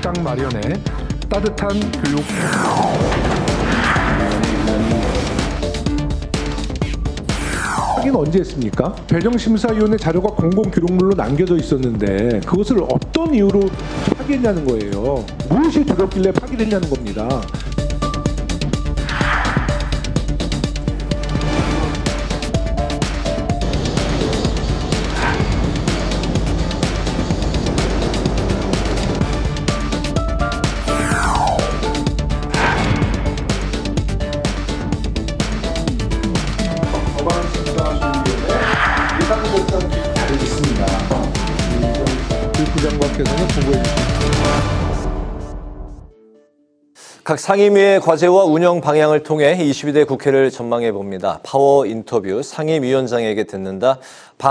딱 마련해 따뜻한 교육. 확인 언제 했습니까? 배정심사위원회 자료가 공공기록물로 남겨져 있었는데 그것을 어떤 이유로 파기했냐는 거예요. 무엇이 두렵길래 파기했냐는 겁니다. 교육부장관께서는 보고해 주십니다. 각 상임위의 과제와 운영 방향을 통해 22대 국회를 전망해 봅니다. 파워 인터뷰 상임위원장에게 듣는다.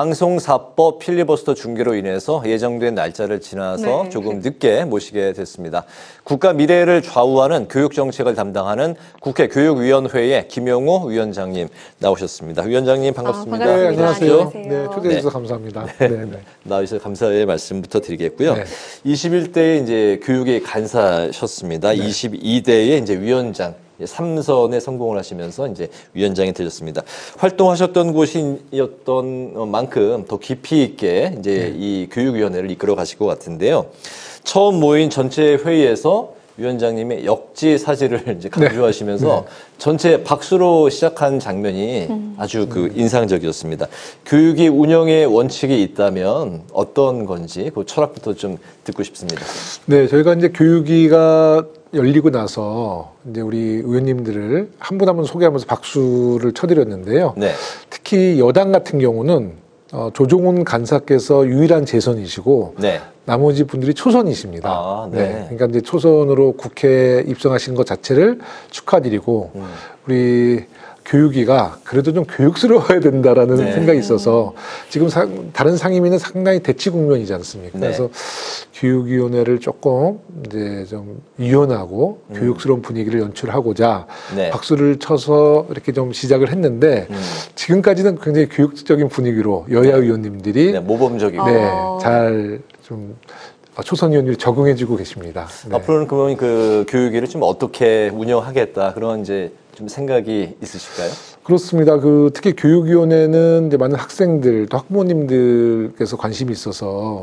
방송사법 필리버스터 중계로 인해서 예정된 날짜를 지나서 조금 늦게 모시게 됐습니다. 국가 미래를 좌우하는 교육 정책을 담당하는 국회 교육위원회의 김영호 위원장님 나오셨습니다. 위원장님 반갑습니다. 네, 안녕하세요. 안녕하세요. 네, 초대해 주셔서 감사합니다. 나와주셔서 감사의 말씀부터 드리겠고요. 네. 21대에 이제 교육의 간사셨습니다. 22대에 이제 위원장. 3선에 성공을 하시면서 이제 위원장이 되셨습니다. 활동하셨던 곳이었던 만큼 더 깊이 있게 이제 이 교육위원회를 이끌어 가실 것 같은데요. 처음 모인 전체 회의에서 위원장님의 역지사지를 이제 강조하시면서 전체 박수로 시작한 장면이 아주 그 인상적이었습니다. 교육이 운영의 원칙이 있다면 어떤 건지 그 철학부터 좀 듣고 싶습니다. 네, 저희가 이제 교육위가 열리고 나서 이제 우리 의원님들을 한 분 한 분 소개하면서 박수를 쳐드렸는데요. 네. 특히 여당 같은 경우는 조종훈 간사께서 유일한 재선이시고 나머지 분들이 초선이십니다. 아, 네. 그러니까 이제 초선으로 국회에 입성하신 것 자체를 축하드리고 우리 교육위가 그래도 좀 교육스러워야 된다라는 생각이 있어서 지금 다른 상임위는 상당히 대치 국면이지 않습니까? 그래서 교육위원회를 조금 이제 좀 유연하고 교육스러운 분위기를 연출하고자 박수를 쳐서 이렇게 좀 시작을 했는데 지금까지는 굉장히 교육적인 분위기로 여야 의원님들이 모범적이고 잘 좀 초선 의원들이 적응해주고 계십니다. 앞으로는 그러면 그 교육위를 좀 어떻게 운영하겠다 그런 이제 좀 생각이 있으실까요? 그렇습니다. 특히 교육위원회는 이제 많은 학생들 또 학부모님들께서 관심이 있어서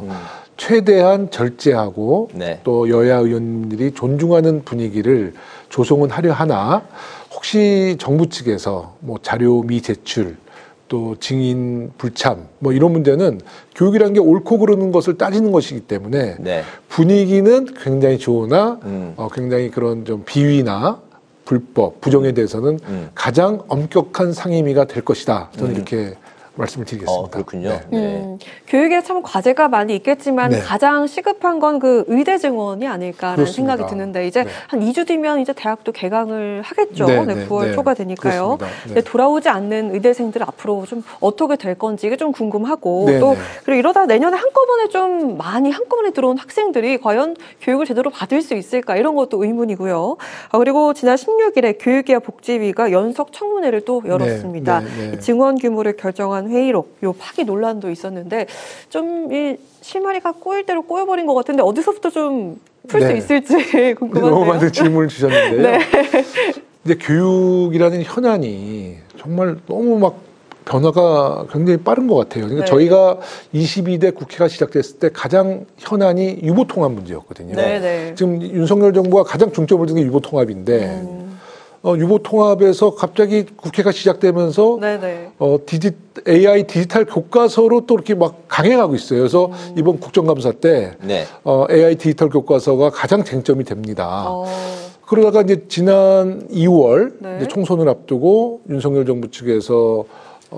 최대한 절제하고 또 여야 의원님들이 존중하는 분위기를 조성은 하려 하나 혹시 정부 측에서 뭐 자료 미제출 또 증인 불참 뭐 이런 문제는 교육이라는 게 옳고 그르는 것을 따지는 것이기 때문에 분위기는 굉장히 좋으나 굉장히 그런 좀 비위나 불법, 부정에 대해서는 가장 엄격한 상임위가 될 것이다. 저는 이렇게 말씀을 드리겠습니다. 그렇군요. 교육에 참 과제가 많이 있겠지만 가장 시급한 건 그 의대 증원이 아닐까라는 생각이 드는데 이제 한 2주 뒤면 이제 대학도 개강을 하겠죠. 9월 초가 되니까요. 돌아오지 않는 의대생들 앞으로 좀 어떻게 될 건지 이게 좀 궁금하고 또 그리고 이러다 내년에 한꺼번에 좀 많이 한꺼번에 들어온 학생들이 과연 교육을 제대로 받을 수 있을까 이런 것도 의문이고요. 그리고 지난 16일에 교육위와 복지위가 연석 청문회를 또 열었습니다. 이 증원 규모를 결정한 회의록, 요 파기 논란도 있었는데 좀 이 실마리가 꼬일 대로 꼬여버린 것 같은데 어디서부터 좀 풀 수 있을지 궁금한데요. 너무 많은 질문을 주셨는데요. 이제 교육이라는 현안이 정말 너무 막 변화가 굉장히 빠른 것 같아요. 그러니까 저희가 22대 국회가 시작됐을 때 가장 현안이 유보통합 문제였거든요. 지금 윤석열 정부가 가장 중점을 둔 게 유보통합인데 유보통합에서 갑자기 국회가 시작되면서 AI 디지털 교과서로 또 이렇게 막 강행하고 있어요. 그래서 이번 국정감사 때 AI 디지털 교과서가 가장 쟁점이 됩니다. 그러다가 이제 지난 2월 이제 총선을 앞두고 윤석열 정부 측에서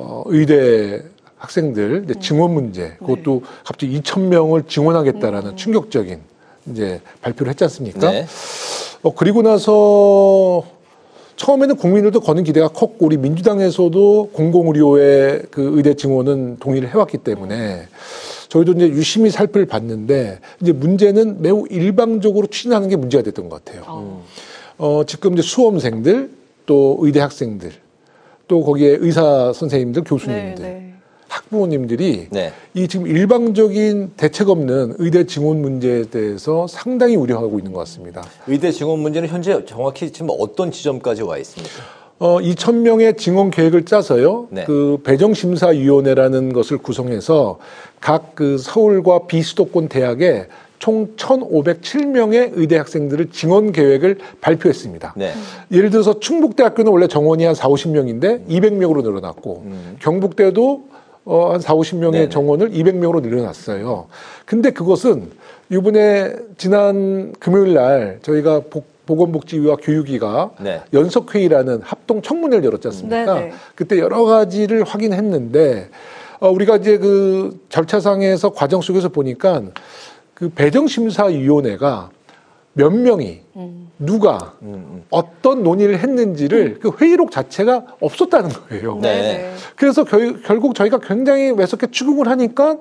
의대 학생들 이제 증원 문제 그것도 갑자기 2,000명을 증원하겠다라는 충격적인 이제 발표를 했지 않습니까? 그리고 나서 처음에는 국민들도 거는 기대가 컸고 우리 민주당에서도 공공의료의 그 의대 증원은 동의를 해왔기 때문에 저희도 이제 유심히 살펴봤는데 이제 문제는 매우 일방적으로 추진하는 게 문제가 됐던 것 같아요. 지금 이제 수험생들 또 의대 학생들 또 거기에 의사 선생님들 교수님들 학부모님들이 네. 이 지금 일방적인 대책 없는 의대 증원 문제에 대해서 상당히 우려하고 있는 것 같습니다. 의대 증원 문제는 현재 정확히 지금 어떤 지점까지 와 있습니까? 2,000명의 증원 계획을 짜서요. 네. 그 배정심사위원회라는 것을 구성해서 각 그 서울과 비수도권 대학에 총 1,507명의 의대 학생들을 증원 계획을 발표했습니다. 네. 예를 들어서 충북대학교는 원래 정원이 한 4, 50명인데 200명으로 늘어났고 경북대도 한 4, 50명의 네네. 정원을 200명으로 늘어났어요. 근데 그것은 이번에 지난 금요일 날 저희가 보건복지위와 교육위가 네. 연석회의라는 합동 청문회를 열었지 않습니까? 네네. 그때 여러 가지를 확인했는데 우리가 이제 그 절차상에서 과정 속에서 보니까 그 배정심사위원회가 몇 명이 누가 어떤 논의를 했는지를 그 회의록 자체가 없었다는 거예요. 네. 그래서 결국 저희가 굉장히 매섭게 추궁을 하니까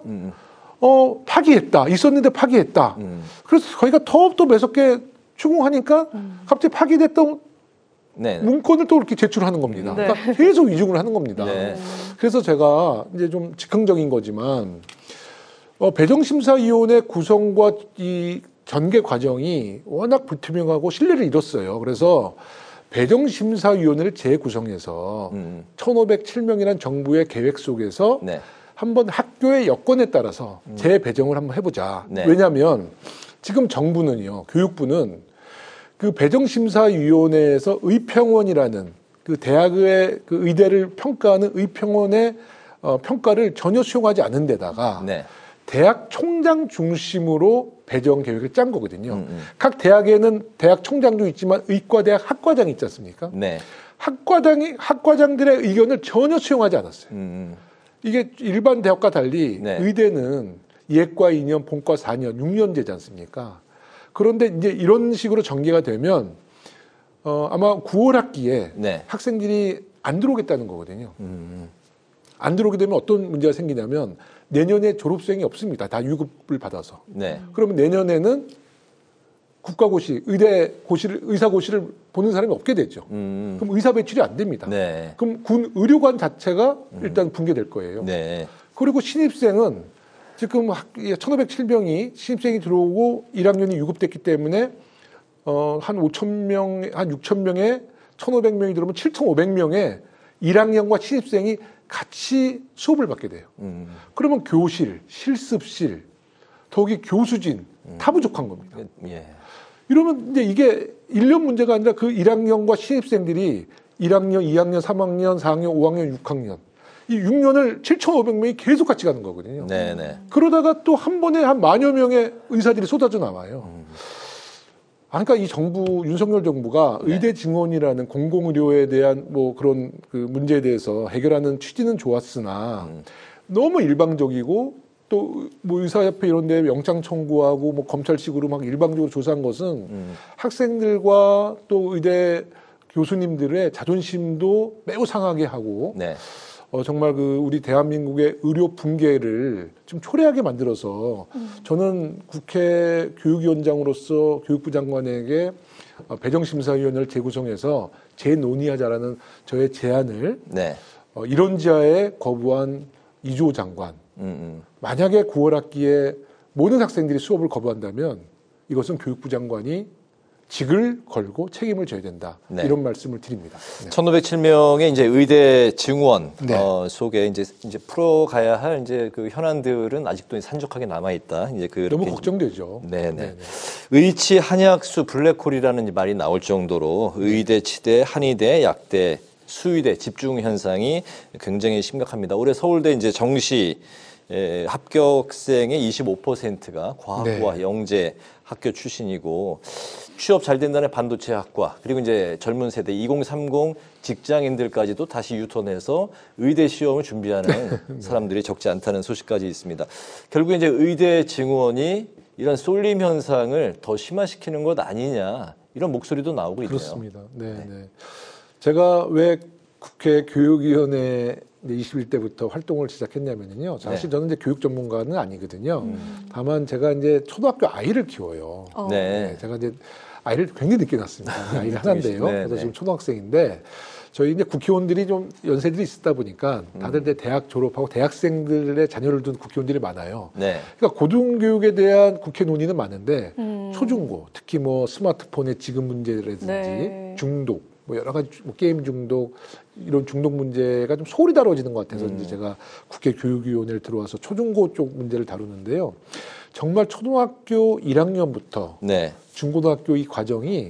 파기했다. 있었는데 파기했다. 그래서 저희가 더욱더 매섭게 추궁하니까 갑자기 파기됐던 네. 문건을 또 이렇게 제출하는 겁니다. 네. 그러니까 계속 위증을 하는 겁니다. 네. 그래서 제가 이제 좀 즉흥적인 거지만 배정심사위원회 구성과 이 전개 과정이 워낙 불투명하고 신뢰를 잃었어요. 그래서 배정심사위원회를 재구성해서 1,507명이라는 정부의 계획 속에서 네. 한번 학교의 여건에 따라서 재배정을 한번 해보자. 네. 왜냐하면 지금 정부는요, 교육부는 그 배정심사위원회에서 의평원이라는 그 대학의 그 의대를 평가하는 의평원의 평가를 전혀 수용하지 않은 데다가 네. 대학 총장 중심으로 배정 계획을 짠 거거든요. 각 대학에는 대학 총장도 있지만 의과대학 학과장이 있지 않습니까? 네. 학과장들의 의견을 전혀 수용하지 않았어요. 이게 일반 대학과 달리 네. 의대는 예과 2년, 본과 4년, 6년제지 않습니까? 그런데 이제 이런 식으로 전개가 되면 아마 9월 학기에 네. 학생들이 안 들어오겠다는 거거든요. 안 들어오게 되면 어떤 문제가 생기냐면 내년에 졸업생이 없습니다. 다 유급을 받아서. 네. 그러면 내년에는 국가고시, 의사고시를 보는 사람이 없게 되죠. 그럼 의사 배출이 안 됩니다. 네. 그럼 군 의료관 자체가 일단 붕괴될 거예요. 네. 그리고 신입생은 지금 1,507명이 신입생이 들어오고 1학년이 유급됐기 때문에 한 5,000명, 한 6,000명에 1,500명이 들어오면 7,500명의 1학년과 신입생이 같이 수업을 받게 돼요. 그러면 교실, 실습실, 더욱이 교수진 다 부족한 겁니다. 예. 이러면 이제 이게 1년 문제가 아니라 그 1학년과 신입생들이 1학년, 2학년, 3학년, 4학년, 5학년, 6학년 이 6년을 7,500명이 계속 같이 가는 거거든요. 네네. 그러다가 또 한 번에 한 만여 명의 의사들이 쏟아져 나와요. 그러니까 이 정부, 윤석열 정부가 네. 의대 증원이라는 공공의료에 대한 뭐 그런 그 문제에 대해서 해결하는 취지는 좋았으나 너무 일방적이고 또 뭐 의사협회 이런 데 영장 청구하고 뭐 검찰식으로 막 일방적으로 조사한 것은 학생들과 또 의대 교수님들의 자존심도 매우 상하게 하고 네. 정말 그 우리 대한민국의 의료 붕괴를 좀 초래하게 만들어서 저는 국회 교육위원장으로서 교육부 장관에게 배정심사위원회를 재구성해서 재논의하자라는 저의 제안을 네. 이론지하에 거부한 이주호 장관. 만약에 9월 학기에 모든 학생들이 수업을 거부한다면 이것은 교육부 장관이 직을 걸고 책임을 져야 된다. 네. 이런 말씀을 드립니다. 네. 1,507명의 이제 의대 증원 네. 속에 이제 풀어가야 할 이제 그 현안들은 아직도 산적하게 남아 있다. 이제 그 너무 걱정되죠. 네네. 의치 한약수 블랙홀이라는 말이 나올 정도로 의대, 치대, 한의대, 약대, 수의대 집중 현상이 굉장히 심각합니다. 올해 서울대 이제 정시 합격생의 25%가 과학부와 네. 영재 학교 출신이고 취업 잘 된다는 반도체학과 그리고 이제 젊은 세대 2030 직장인들까지도 다시 유턴해서 의대 시험을 준비하는 사람들이 적지 않다는 소식까지 있습니다. 결국 이제 의대 증원이 이런 쏠림 현상을 더 심화시키는 것 아니냐 이런 목소리도 나오고 있네요. 그렇습니다. 네, 네. 제가 왜 국회 교육위원회 21대부터 활동을 시작했냐면요. 사실 저는 이제 교육 전문가는 아니거든요. 다만 제가 이제 초등학교 아이를 키워요. 네. 제가 이제 아이를 굉장히 늦게 낳았습니다. 아이를 하나인데요. 네, 그래서 네. 지금 초등학생인데 저희 이제 국회의원들이 좀 연세들이 있다 보니까 다들 이제 대학 졸업하고 대학생들의 자녀를 둔 국회의원들이 많아요. 네. 그러니까 고등교육에 대한 국회 논의는 많은데 초중고 특히 뭐 스마트폰의 지급 문제라든지 네. 중독 뭐 여러 가지 뭐 게임 중독 이런 중독 문제가 좀 소홀히 다뤄지는 것 같아서 이제 제가 국회 교육위원회를 들어와서 초중고 쪽 문제를 다루는데요. 정말 초등학교 1학년부터 네. 중고등학교 이 과정이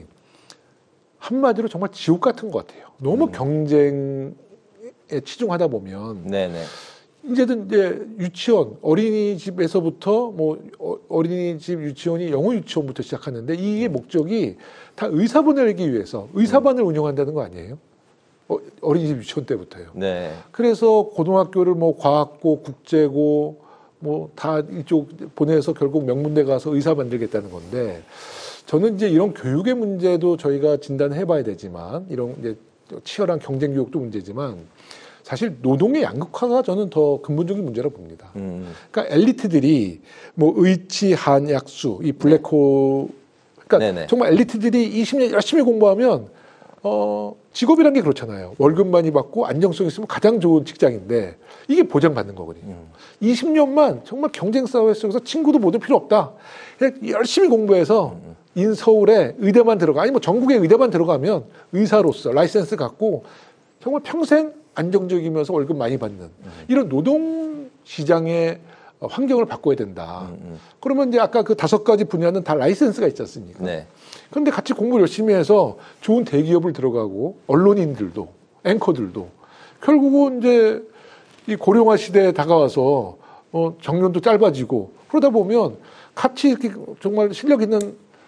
한마디로 정말 지옥 같은 것 같아요. 너무 경쟁에 치중하다 보면 네네. 이제는 이제 유치원 어린이집에서부터 뭐 어린이집 유치원이 영어 유치원부터 시작하는데 이게 목적이 다 의사반을 내기 위해서 의사반을 운영한다는 거 아니에요? 어린이집 유치원 때부터요. 네. 그래서 고등학교를 뭐 과학고, 국제고 뭐 다 이쪽 보내서 결국 명문대 가서 의사 만들겠다는 건데 저는 이제 이런 교육의 문제도 저희가 진단해봐야 되지만 이런 이제 치열한 경쟁 교육도 문제지만 사실 노동의 양극화가 저는 더 근본적인 문제라고 봅니다. 그러니까 엘리트들이 뭐 의치, 한, 약수, 이 블랙홀 그러니까 네네. 정말 엘리트들이 20년 열심히 공부하면 직업이란 게 그렇잖아요. 월급 많이 받고 안정성 있으면 가장 좋은 직장인데 이게 보장받는 거거든요. 20년만 정말 경쟁 사회 속에서 친구도 모두 필요 없다. 그냥 열심히 공부해서 인서울에 의대만 들어가 아니 뭐 전국에 의대만 들어가면 의사로서 라이센스 갖고 정말 평생 안정적이면서 월급 많이 받는 이런 노동 시장의 환경을 바꿔야 된다. 그러면 이제 아까 그 5가지 분야는 다 라이센스가 있지 않습니까? 네. 그런데 같이 공부를 열심히 해서 좋은 대기업을 들어가고 언론인들도 앵커들도 결국은 이제 이 고령화 시대에 다가와서 정년도 짧아지고 그러다 보면 같이 이렇게 정말 실력 있는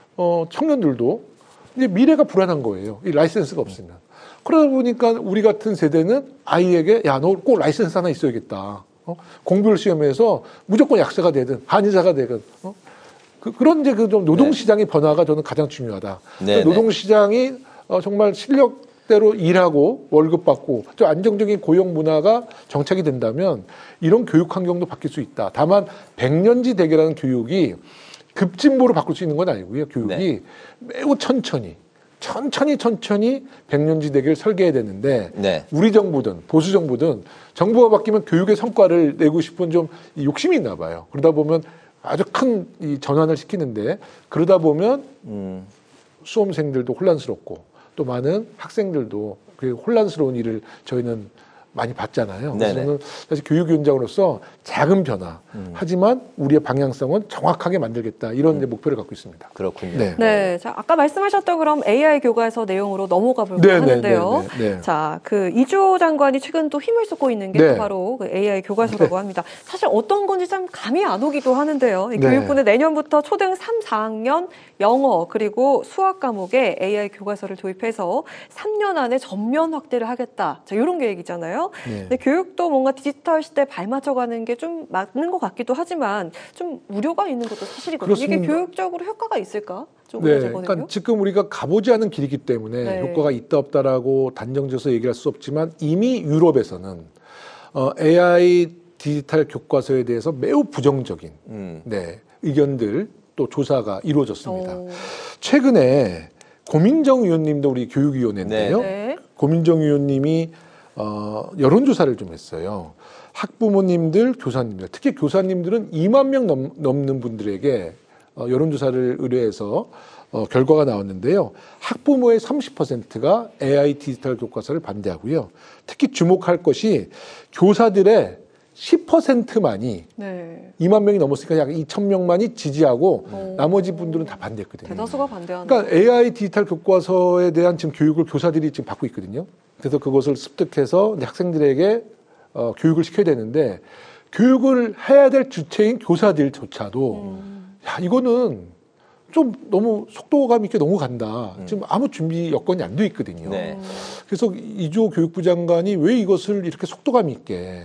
청년들도 이제 미래가 불안한 거예요. 이 라이센스가 없으면. 그러다 보니까 우리 같은 세대는 아이에게 야, 너 꼭 라이센스 하나 있어야겠다. 공부를 시험해서 무조건 약사가 되든 한의사가 되든 그런 이제 그 좀 노동시장의 변화가 저는 가장 중요하다. 네, 노동시장이 정말 실력대로 일하고 월급 받고 좀 안정적인 고용 문화가 정착이 된다면 이런 교육 환경도 바뀔 수 있다. 다만 백년지 대계라는 교육이 급진보로 바꿀 수 있는 건 아니고요. 교육이 네. 매우 천천히 백년지 대계를 설계해야 되는데 네. 우리 정부든 보수 정부든 정부가 바뀌면 교육의 성과를 내고 싶은 좀 욕심이 있나 봐요. 그러다 보면 아주 큰 이 전환을 시키는데 그러다 보면 수험생들도 혼란스럽고 또 많은 학생들도 그 혼란스러운 일을 저희는 많이 봤잖아요. 그래서 저는 사실 교육위원장으로서 작은 변화 하지만 우리의 방향성은 정확하게 만들겠다 이런 이제 목표를 갖고 있습니다. 그렇군요. 네. 네. 자, 아까 말씀하셨던 그럼 AI 교과서 내용으로 넘어가 볼까 하는데요. 네. 자, 그 이주호 장관이 최근 또 힘을 쏟고 있는 게 바로 그 AI 교과서라고 합니다. 사실 어떤 건지 참 감이 안 오기도 하는데요. 교육부는 내년부터 초등 3, 4학년 영어 그리고 수학 과목에 AI 교과서를 도입해서 3년 안에 전면 확대를 하겠다. 자, 이런 계획이잖아요. 근데 교육도 뭔가 디지털 시대에 발맞춰가는 게 좀 맞는 것 같기도 하지만 좀 우려가 있는 것도 사실이거든요. 그렇습니다. 이게 교육적으로 효과가 있을까? 좀 그러니까 지금 우리가 가보지 않은 길이기 때문에 효과가 있다 없다라고 단정지어서 얘기할 수 없지만 이미 유럽에서는 AI 디지털 교과서에 대해서 매우 부정적인 의견들 또 조사가 이루어졌습니다. 최근에 고민정 의원님도 우리 교육위원회인데요. 고민정 의원님이 여론조사를 좀 했어요. 학부모님들, 교사님들, 특히 교사님들은 2만 명 넘는 분들에게 여론조사를 의뢰해서 결과가 나왔는데요. 학부모의 30%가 AI 디지털 교과서를 반대하고요. 특히 주목할 것이 교사들의 10%만이 2만 명이 넘었으니까 약 2,000명만이 지지하고 나머지 분들은 다 반대했거든요. 대다수가 반대하는. 그러니까 AI 디지털 교과서에 대한 지금 교육을 교사들이 지금 받고 있거든요. 그래서 그것을 습득해서 학생들에게 교육을 시켜야 되는데 교육을 해야 될 주체인 교사들조차도 야 이거는 좀 너무 속도감 있게 너무 간다. 지금 아무 준비 여건이 안 돼 있거든요. 그래서 이주호 교육부 장관이 왜 이것을 이렇게 속도감 있게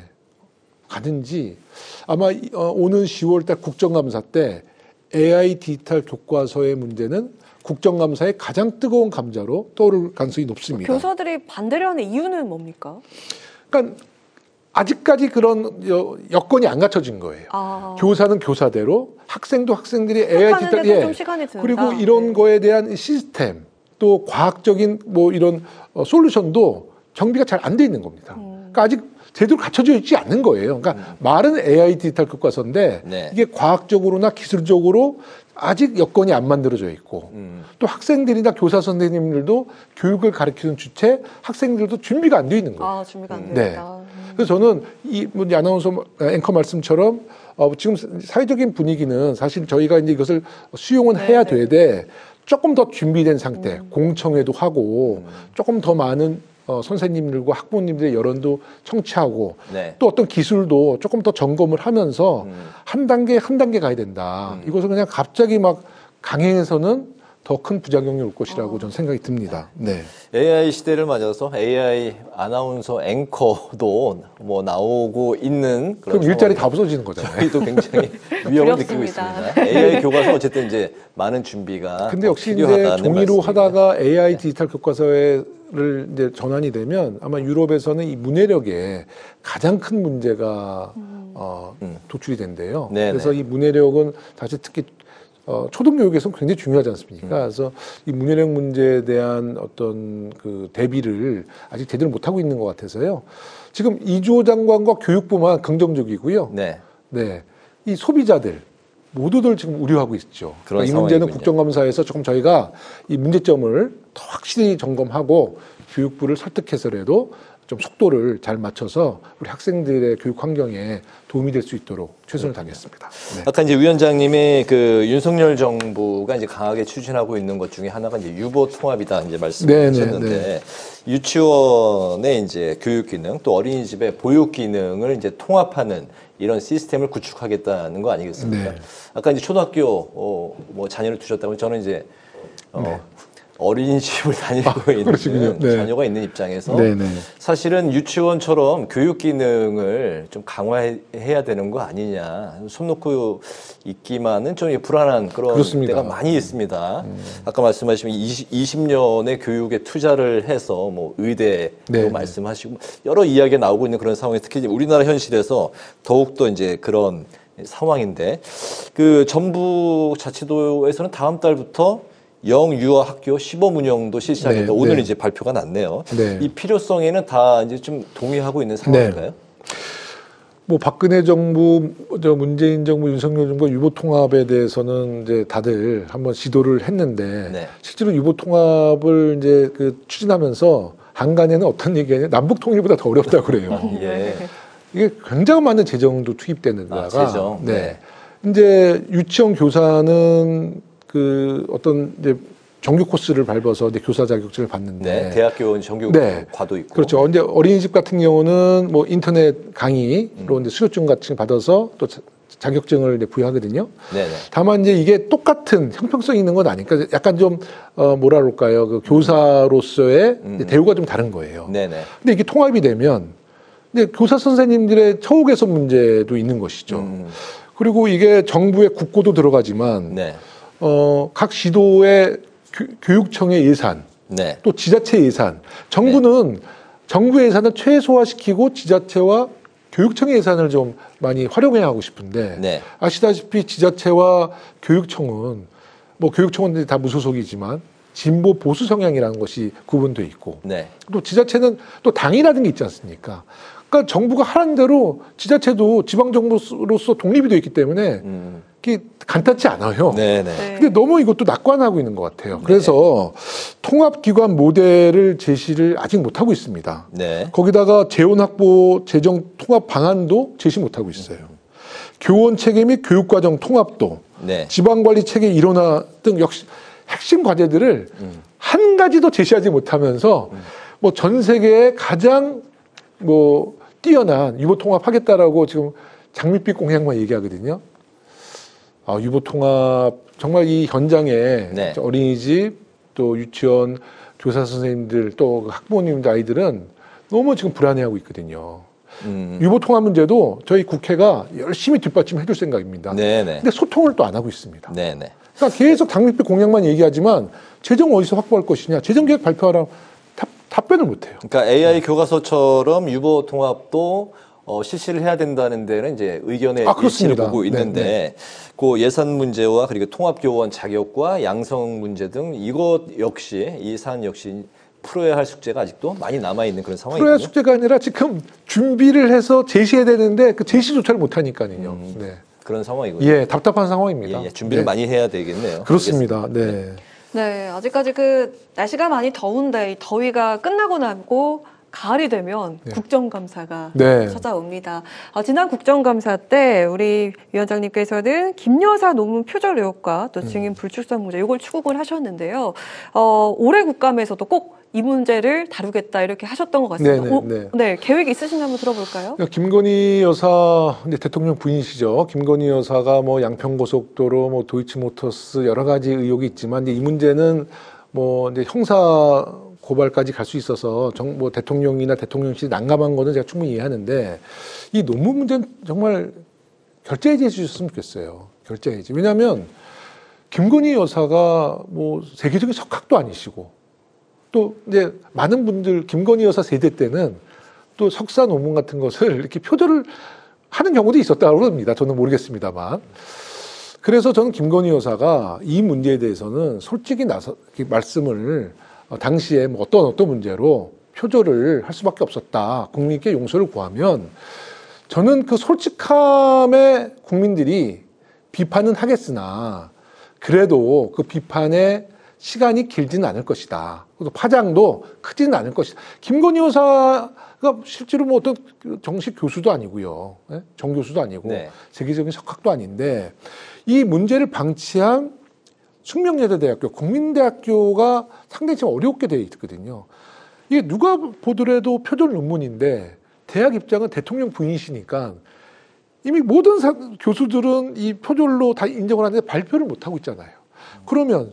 가는지 아마 오는 10월 달 국정감사 때 AI 디지털 교과서의 문제는 국정감사의 가장 뜨거운 감자로 떠오를 가능성이 높습니다. 교사들이 반대를 하는 이유는 뭡니까? 그러니까 아직까지 그런 여건이 안 갖춰진 거예요. 교사는 교사대로, 학생도 학생들이 AI 디지털, 그리고 이런 거에 대한 시스템, 또 과학적인 뭐 이런 솔루션도 정비가 잘 안 돼 있는 겁니다. 그러니까 아직 제대로 갖춰져 있지 않는 거예요. 그러니까 말은 AI 디지털 교과서인데 네. 이게 과학적으로나 기술적으로 아직 여건이 안 만들어져 있고 또 학생들이나 교사 선생님들도 교육을 가르치는 주체 학생들도 준비가 안 돼 있는 거예요. 아, 준비가 안 돼 있다. 그래서 저는 이 아나운서 앵커 말씀처럼 지금 사회적인 분위기는 사실 저희가 이제 이것을 수용은 해야 되되 조금 더 준비된 상태, 공청회도 하고 조금 더 많은 선생님들과 학부모님들의 여론도 청취하고 네. 또 어떤 기술도 조금 더 점검을 하면서 한 단계 한 단계 가야 된다. 이것을 그냥 갑자기 막 강행해서는 더 큰 부작용이 올 것이라고 저는 생각이 듭니다. 네. AI 시대를 맞아서 AI 아나운서 앵커도 뭐 나오고 있는 그런 그럼 일자리 다 없어지는 거잖아요. 저희도 굉장히 위험을 느끼고 있습니다. AI 교과서 어쨌든 이제 많은 준비가 근데 역시 이제 필요하다는 종이로 말씀입니다. 하다가 AI 디지털 교과서를 이제 전환이 되면 아마 유럽에서는 이 문해력에 가장 큰 문제가 도출이 된대요. 네네. 그래서 이 문해력은 사실 특히 초등교육에서는 굉장히 중요하지 않습니까? 그래서 이 문해력 문제에 대한 어떤 그 대비를 아직 제대로 못하고 있는 것 같아서요. 지금 이주호 장관과 교육부만 긍정적이고요. 네. 네. 이 소비자들 모두들 지금 우려하고 있죠. 그런 이 문제는 상황이군요. 국정감사에서 조금 저희가 이 문제점을 더 확실히 점검하고 교육부를 설득해서라도 좀 속도를 잘 맞춰서 우리 학생들의 교육 환경에 도움이 될 수 있도록 최선을 다하겠습니다. 네. 아까 이제 위원장님의 그 윤석열 정부가 이제 강하게 추진하고 있는 것 중에 하나가 이제 유보 통합이다 이제 말씀하셨는데 네. 유치원의 이제 교육 기능 또 어린이집의 보육 기능을 이제 통합하는 이런 시스템을 구축하겠다는 거 아니겠습니까? 네. 아까 이제 초등학교 뭐 자녀를 두셨다고 저는 이제 어린이집을 다니고 있는 그러시군요. 네. 자녀가 있는 입장에서 네, 네. 사실은 유치원처럼 교육 기능을 좀 강화해야 되는 거 아니냐. 손 놓고 있기만은 좀 불안한 그런 그렇습니다. 때가 많이 있습니다. 아까 말씀하신 20년의 교육에 투자를 해서 뭐 의대도 네, 말씀하시고 여러 이야기가 나오고 있는 그런 상황에 특히 이제 우리나라 현실에서 더욱더 이제 그런 상황인데 그 전북 자치도에서는 다음 달부터 영유아 학교 시범 운영도 실시하겠다. 네, 오늘 네. 이제 발표가 났네요. 네. 이 필요성에는 다 이제 좀 동의하고 있는 상황인가요? 뭐 박근혜 정부, 문재인 정부, 윤석열 정부 유보 통합에 대해서는 이제 다들 한번 시도를 했는데 네. 실제로 유보 통합을 이제 그 추진하면서 한간에는 어떤 얘기냐 남북 통일보다 더 어렵다고 그래요. 예. 이게 굉장히 많은 재정도 투입되는 거가. 재정. 네. 이제 유치원 교사는 그 어떤 이제 정규 코스를 밟아서 이제 교사 자격증을 받는데. 네. 대학교 정규 네. 과도 있고. 그렇죠. 이제 어린이집 같은 경우는 뭐 인터넷 강의로 이제 수료증 같은 걸 받아서 또 자격증을 이제 부여하거든요. 네네. 다만 이제 이게 똑같은 형평성 있는 건 아니니까 약간 좀 뭐라 그럴까요? 그 교사로서의 이제 대우가 좀 다른 거예요. 네네. 근데 이게 통합이 되면 이제 교사 선생님들의 처우 개선 문제도 있는 것이죠. 그리고 이게 정부의 국고도 들어가지만 네. 각 시도의 교육청의 예산, 네. 또 지자체 예산, 정부는 정부의 예산을 최소화시키고 지자체와 교육청의 예산을 좀 많이 활용해야 하고 싶은데 네. 아시다시피 지자체와 교육청은 뭐 교육청은 다 무소속이지만 진보 보수 성향이라는 것이 구분돼 있고 네. 또 지자체는 또 당이라는 게 있지 않습니까? 그러니까 정부가 하는 대로 지자체도 지방정부로서 독립이 되어 있기 때문에 이게 간단치 않아요. 네네. 근데 너무 이것도 낙관하고 있는 것 같아요. 그래서 통합기관 모델을 제시를 아직 못하고 있습니다. 네. 거기다가 재원 확보 재정 통합 방안도 제시 못하고 있어요. 교원 체계 및 교육과정 통합도 네. 지방관리 체계 일원화 등 역시 핵심 과제들을 한 가지도 제시하지 못하면서 뭐 전 세계에 가장 뭐 뛰어난 유보 통합하겠다라고 지금 장밋빛 공약만 얘기하거든요. 유보 통합 정말 이 현장에 네. 어린이집 또 유치원 교사 선생님들 또 학부모님들 아이들은 너무 지금 불안해하고 있거든요. 유보 통합 문제도 저희 국회가 열심히 뒷받침해 줄 생각입니다. 네네. 근데 소통을 또 안 하고 있습니다. 네네. 그러니까 계속 장밋빛 공약만 얘기하지만 재정 어디서 확보할 것이냐, 재정 계획 발표하라 답변을 못 해요. 그러니까 AI 교과서처럼 유보 통합도 실시를 해야 된다는 데는 이제 의견의 일치를 그렇습니다. 보고 있는데 그 예산 문제와 그리고 통합교원 자격과 양성 문제 등 이것 역시 이 사안 역시 풀어야 할 숙제가 아직도 많이 남아 있는 그런 상황이군요. 풀어야 할 숙제가 아니라 지금 준비를 해서 제시해야 되는데 그 제시조차를 못 하니까요. 네. 그런 상황이군요. 예, 답답한 상황입니다. 예, 준비를 네. 많이 해야 되겠네요. 그렇습니다. 네. 네, 아직까지 그 날씨가 많이 더운데 이 더위가 끝나고 나고 가을이 되면 네. 국정감사가 네. 찾아옵니다. 지난 국정감사 때 우리 위원장님께서는 김여사 논문 표절 의혹과 또 증인 불출석 문제 이걸 추궁을 하셨는데요. 올해 국감에서도 꼭 이 문제를 다루겠다 이렇게 하셨던 것 같습니다. 네, 계획이 있으신지 한번 들어볼까요? 김건희 여사, 이제 대통령 부인이시죠. 김건희 여사가 뭐 양평고속도로, 뭐 도이치모터스 여러 가지 의혹이 있지만 이 문제는 뭐 이제 형사 고발까지 갈 수 있어서 뭐 대통령이나 대통령실이 난감한 거는 제가 충분히 이해하는데 이 논문 문제는 정말 결재해제 해주셨으면 좋겠어요. 결재해제. 왜냐하면 김건희 여사가 뭐 세계적인 석학도 아니시고 또 이제 많은 분들 김건희 여사 세대 때는 또 석사 논문 같은 것을 이렇게 표절을 하는 경우도 있었다고 합니다. 저는 모르겠습니다만. 그래서 저는 김건희 여사가 이 문제에 대해서는 솔직히 말씀을 당시에 뭐 어떤 문제로 표절을 할 수밖에 없었다. 국민께 용서를 구하면 저는 그 솔직함에 국민들이 비판은 하겠으나 그래도 그 비판에 시간이 길지는 않을 것이다. 또 파장도 크지는 않을 것이다. 김건희 여사가 실제로 뭐 어떤 정식 교수도 아니고요. 정교수도 아니고 네. 세계적인 석학도 아닌데 이 문제를 방치한 숙명여자대학교, 국민대학교가 상당히 지금 어렵게 되어 있거든요. 이게 누가 보더라도 표절 논문인데 대학 입장은 대통령 부인이시니까 이미 모든 교수들은 이 표절로 다 인정을 하는데 발표를 못하고 있잖아요. 그러면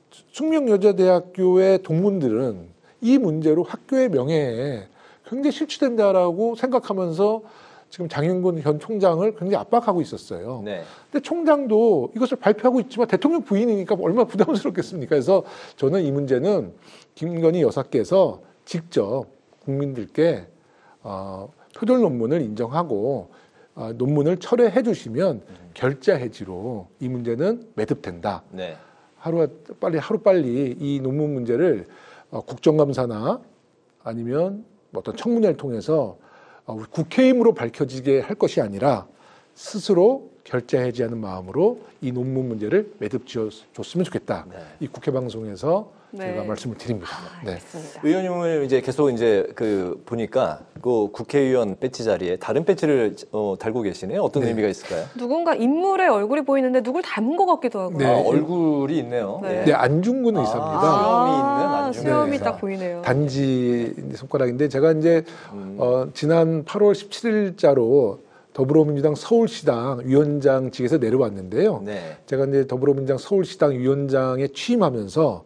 숙명여자대학교의 동문들은 이 문제로 학교의 명예에 굉장히 실추된다라고 생각하면서 지금 장윤근 현 총장을 굉장히 압박하고 있었어요. 네. 근데 총장도 이것을 발표하고 있지만 대통령 부인이니까 얼마나 부담스럽겠습니까? 그래서 저는 이 문제는 김건희 여사께서 직접 국민들께 표절 논문을 인정하고 논문을 철회해 주시면 결자 해지로 이 문제는 매듭된다. 네. 하루빨리 이 논문 문제를 국정감사나 아니면 어떤 청문회를 통해서 국회임으로 밝혀지게 할 것이 아니라 스스로 결자 해지하는 마음으로 이 논문 문제를 매듭 지어줬으면 좋겠다. 네. 이 국회 방송에서 네. 제가 말씀을 드립니다. 네. 알겠습니다. 의원님을 이제 계속 이제 보니까 그 국회의원 배지 자리에 다른 배지를 달고 계시네요. 어떤 네. 의미가 있을까요? 누군가 인물의 얼굴이 보이는데 누굴 닮은 것 같기도 하고. 네. 얼굴이 있네요. 네. 네, 안중근 의사입니다. 수염이 있는 안중근 수염이 의사. 딱 보이네요. 단지 손가락인데 제가 이제 지난 8월 17일자로 더불어민주당 서울시당 위원장직에서 내려왔는데요. 네. 제가 이제 더불어민주당 서울시당 위원장에 취임하면서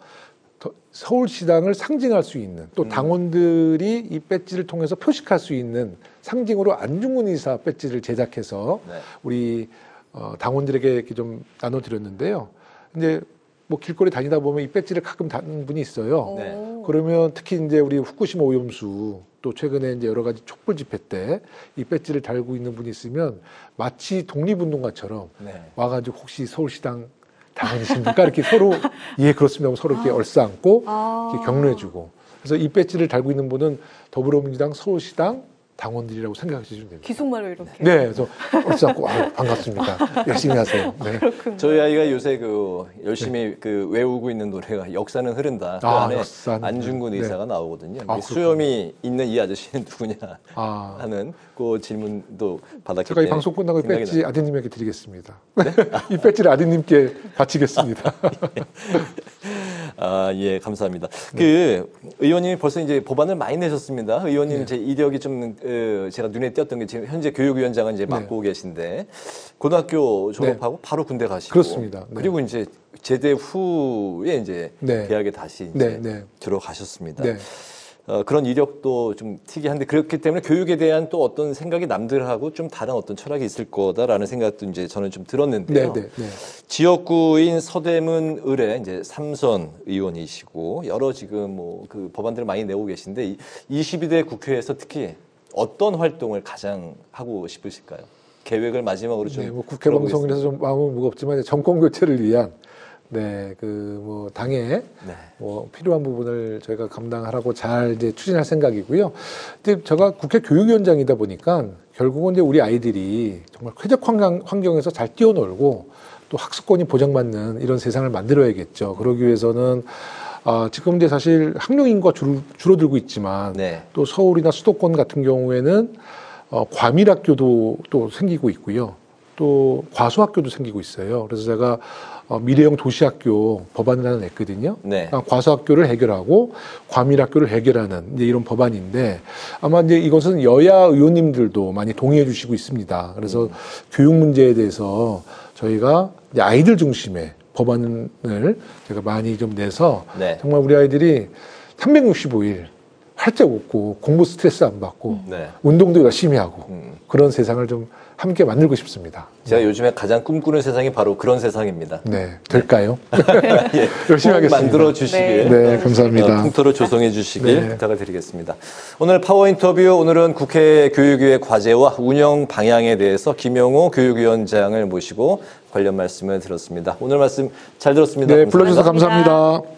서울시당을 상징할 수 있는 또 당원들이 이 배지를 통해서 표식할 수 있는 상징으로 안중근 의사 배지를 제작해서 네. 우리 당원들에게 이렇게 좀 나눠드렸는데요. 이제 뭐 길거리 다니다 보면 이 배지를 가끔 다는 분이 있어요. 네. 그러면 특히 이제 우리 후쿠시마 오염수 또 최근에 이제 여러 가지 촛불 집회 때 이 배지를 달고 있는 분이 있으면 마치 독립운동가처럼 네. 와가지고 혹시 서울시당 당원이십니까? 이렇게 서로 예 그렇습니다 하고 서로 이렇게 얼싸안고 이렇게 격려해주고 그래서 이 배지를 달고 있는 분은 더불어민주당 서울시당 당원들이라고 생각하시면 됩니다. 기속말로 이렇게. 네, 그래서 얼싸안고 반갑습니다. 열심히 하세요. 네. 저희 아이가 요새 열심히 외우고 있는 노래가 역사는 흐른다. 그 안에 역사는 안중근 네. 의사가 나오거든요. 그렇군요. 수염이 있는 이 아저씨는 누구냐 하는 그 질문도 받았기 제가 때문에 이 방송 끝나고 이 생각이 배지 아드님에게 드리겠습니다. 네? 이 배지를 아드님께 바치겠습니다. 예, 감사합니다. 의원님이 벌써 이제 법안을 많이 내셨습니다. 의원님 네. 이제 이력이 좀 제가 눈에 띄었던 게 지금 현재 교육위원장은 이제 맡고 계신데 고등학교 졸업하고 바로 군대 가시고 그렇습니다. 네. 그리고 이제 제대 후에 이제 대학에 다시 이제 들어가셨습니다. 네. 그런 이력도 좀 특이한데 그렇기 때문에 교육에 대한 또 어떤 생각이 남들하고 좀 다른 어떤 철학이 있을 거다라는 생각도 이제 저는 좀 들었는데요. 지역구인 서대문 을의 이제 3선 의원이시고 여러 지금 그 법안들을 많이 내고 계신데 22대 국회에서 특히 어떤 활동을 가장 하고 싶으실까요? 계획을 마지막으로 좀 국회 방송이라서 좀 마음은 무겁지만 정권 교체를 위한 네, 뭐 당에 뭐 필요한 부분을 저희가 감당하라고 잘 이제 추진할 생각이고요. 근데 제가 국회 교육위원장이다 보니까 결국은 이제 우리 아이들이 정말 쾌적 환경에서 잘 뛰어놀고 또 학습권이 보장받는 이런 세상을 만들어야겠죠. 그러기 위해서는 지금 이제 사실 학령 인구가 줄어들고 있지만 또 서울이나 수도권 같은 경우에는 과밀학교도 또 생기고 있고요. 또 과소학교도 생기고 있어요. 그래서 제가 미래형 도시학교 법안을 하나 냈거든요. 과소학교를 해결하고 과밀학교를 해결하는 이제 이런 법안인데 아마 이제 이것은 여야 의원님들도 많이 동의해 주시고 있습니다. 그래서 교육 문제에 대해서 저희가 이제 아이들 중심의 법안을 제가 많이 좀 내서 정말 우리 아이들이 365일 활짝 웃고 공부 스트레스 안 받고 운동도 열심히 하고 그런 세상을 좀 함께 만들고 싶습니다. 제가 요즘에 가장 꿈꾸는 세상이 바로 그런 세상입니다. 네, 될까요? 예, 열심히 하겠습니다. 만들어 주시길. 네, 감사합니다. 풍토로 조성해 주시길 부탁을 드리겠습니다. 오늘 파워 인터뷰, 오늘은 국회 교육위의 과제와 운영 방향에 대해서 김영호 교육위원장을 모시고 관련 말씀을 들었습니다. 오늘 말씀 잘 들었습니다. 네, 불러주셔서 감사합니다.